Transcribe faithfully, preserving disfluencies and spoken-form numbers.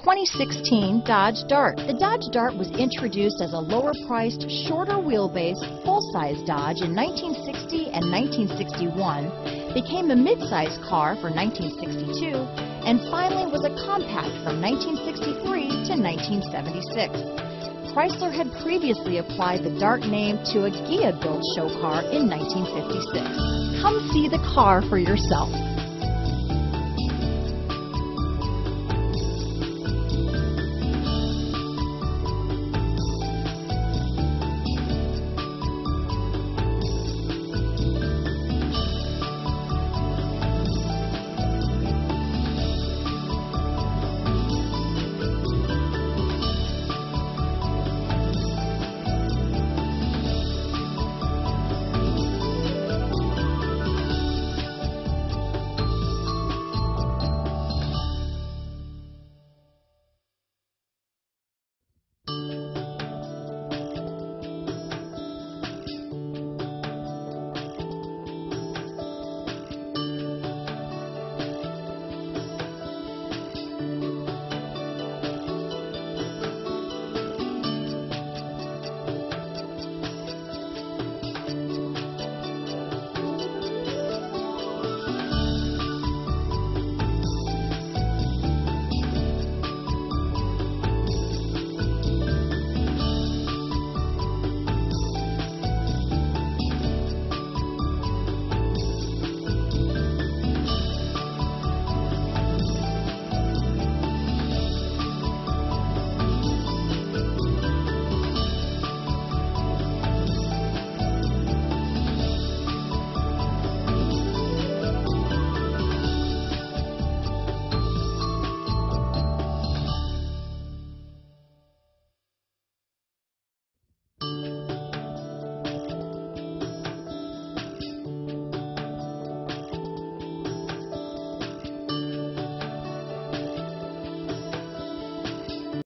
twenty sixteen Dodge Dart. The Dodge Dart was introduced as a lower-priced, shorter wheelbase, full-size Dodge in nineteen sixty and nineteen sixty-one, became a mid-size car for nineteen sixty-two, and finally was a compact from nineteen sixty-three to nineteen seventy-six. Chrysler had previously applied the Dart name to a Ghia-built show car in nineteen fifty-six. Come see the car for yourself.